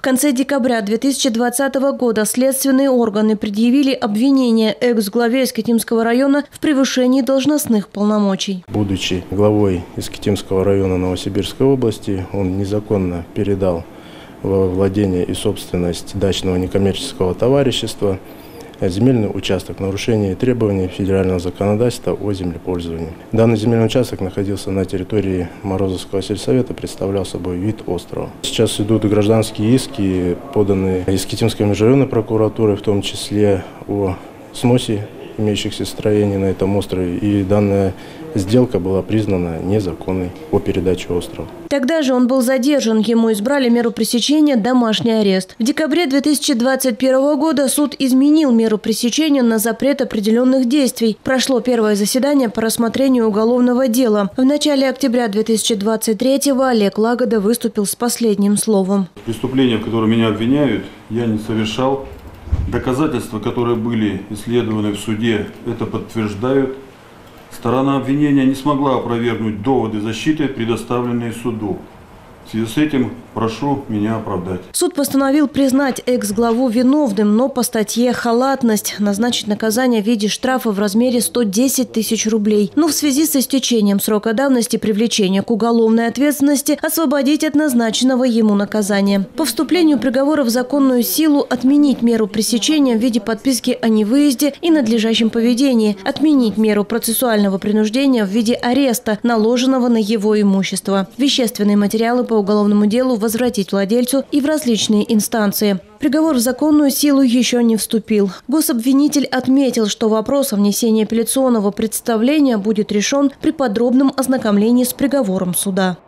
конце декабря 2020 года следственные органы предъявили обвинение экс-главе Искитимского района в превышении должностных полномочий. Будучи главой Искитимского района Новосибирской области, он незаконно передал во владение и собственность дачного некоммерческого товарищества земельный участок в нарушении требований федерального законодательства о землепользовании. Данный земельный участок находился на территории Морозовского сельсовета, представлял собой вид острова. Сейчас идут гражданские иски, поданные Искитимской межрайонной прокуратурой, в том числе о сносе имеющихся строений на этом острове, и данная сделка была признана незаконной по передаче острова. Тогда же он был задержан, ему избрали меру пресечения – домашний арест. В декабре 2021 года суд изменил меру пресечения на запрет определенных действий. Прошло первое заседание по рассмотрению уголовного дела. В начале октября 2023-го Олег Лагода выступил с последним словом. Преступления, в котором меня обвиняют, я не совершал. Доказательства, которые были исследованы в суде, это подтверждают. Сторона обвинения не смогла опровергнуть доводы защиты, предоставленные суду. В связи с этим прошу меня оправдать. Суд постановил признать экс-главу виновным, но по статье «Халатность» назначить наказание в виде штрафа в размере 110 тысяч рублей. Но в связи с истечением срока давности привлечения к уголовной ответственности освободить от назначенного ему наказания. По вступлению приговора в законную силу отменить меру пресечения в виде подписки о невыезде и надлежащем поведении, отменить меру процессуального принуждения в виде ареста, наложенного на его имущество. Вещественные материалы по уголовному делу возвратить владельцу и в различные инстанции. Приговор в законную силу еще не вступил. Гособвинитель отметил, что вопрос о внесении апелляционного представления будет решен при подробном ознакомлении с приговором суда.